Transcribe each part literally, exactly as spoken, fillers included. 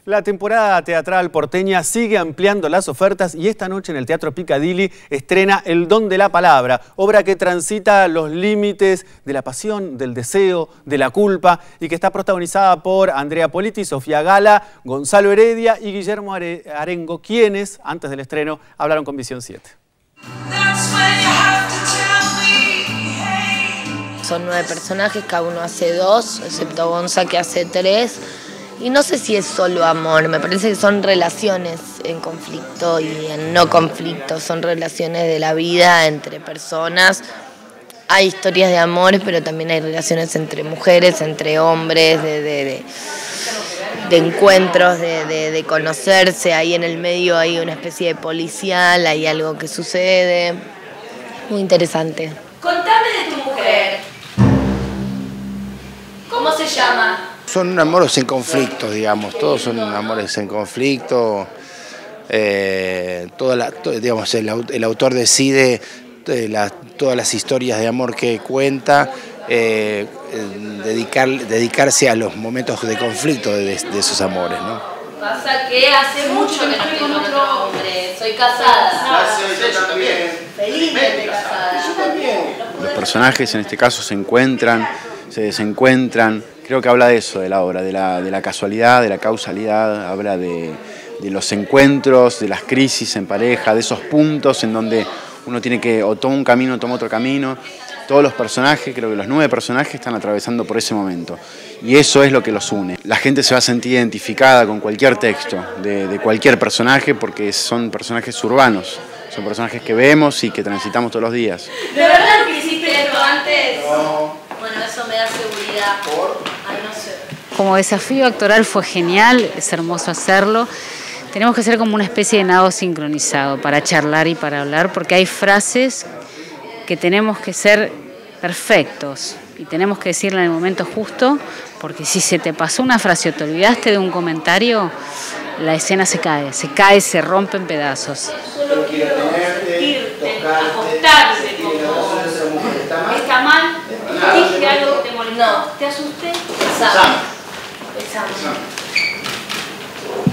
La temporada teatral porteña sigue ampliando las ofertas y esta noche en el Teatro Piccadilly estrena El Don de la Palabra, obra que transita los límites de la pasión, del deseo, de la culpa y que está protagonizada por Andrea Politi, Sofía Gala, Gonzalo Heredia y Guillermo Arengo, quienes, antes del estreno, hablaron con Visión siete. Son nueve personajes, cada uno hace dos, excepto Gonza que hace tres. Y no sé si es solo amor, me parece que son relaciones en conflicto y en no conflicto, son relaciones de la vida entre personas. Hay historias de amor, pero también hay relaciones entre mujeres, entre hombres, de, de, de, de encuentros, de, de, de conocerse. Ahí en el medio hay una especie de policial, hay algo que sucede. Muy interesante. Contame de tu mujer. ¿Cómo se llama? Son amores en conflicto, digamos, todos son amores en conflicto. Eh, toda la, to, digamos, el, el autor decide eh, la, todas las historias de amor que cuenta, eh, dedicar, dedicarse a los momentos de conflicto de, de esos amores, ¿no? Pasa que hace mucho que no estoy con otro hombre, soy casada. No, yo también. Felizmente casada. Yo también. Los personajes en este caso se encuentran, se desencuentran. Creo que habla de eso, de la obra, de la, de la casualidad, de la causalidad, habla de, de los encuentros, de las crisis en pareja, de esos puntos en donde uno tiene que o toma un camino o toma otro camino. Todos los personajes, creo que los nueve personajes están atravesando por ese momento y eso es lo que los une. La gente se va a sentir identificada con cualquier texto de, de cualquier personaje porque son personajes urbanos, son personajes que vemos y que transitamos todos los días. ¿De verdad que hiciste esto antes? No. Bueno, eso me da seguridad. ¿Por? Ay, no sé. Como desafío actoral fue genial, es hermoso hacerlo. Tenemos que hacer como una especie de nado sincronizado para charlar y para hablar, porque hay frases que tenemos que ser perfectos y tenemos que decirla en el momento justo, porque si se te pasó una frase o te olvidaste de un comentario, la escena se cae, se cae, se rompe en pedazos. Solo quiero irte, acostarte, como está mal, dije algo que te molestó, no. ¿Te asusté? Pensame. Pensame.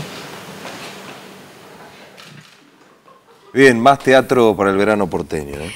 Bien, más teatro para el verano porteño, ¿no?